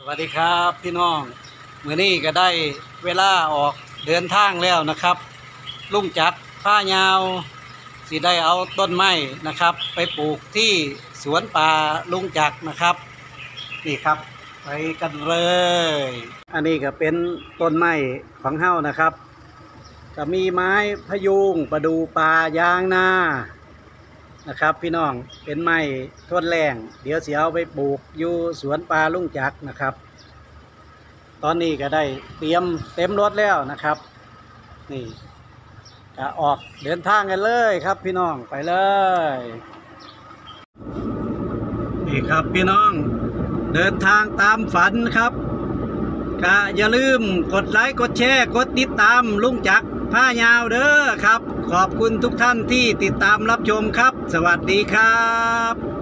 วัสดีครับพี่น้องมื้อนี้ก็ได้เวลาออกเดินทางแล้วนะครับลุงจักรผ้ายาวสิได้เอาต้นไม้นะครับไปปลูกที่สวนป่าลุงจักรนะครับนี่ครับไปกันเลยอันนี้ก็เป็นต้นไม้ของเฮานะครับก็มีไม้พะยูงประดู่ป่ายางนานะครับพี่น้องเป็นไม้ทนแรงเดี๋ยวสิเอาไปปลูกอยู่สวนป่าลุงจักรนะครับตอนนี้ก็ได้เตรียมเต็มรถแล้วนะครับนี่ก็ออกเดินทางกันเลยครับพี่น้องไปเลยนี่ครับพี่น้องเดินทางตามฝันครับก็อย่าลืมกดไลค์กดแชร์กดติดตามลุงจักรผ้ายาวเด้อครับขอบคุณทุกท่านที่ติดตามรับชมครับสวัสดีครับ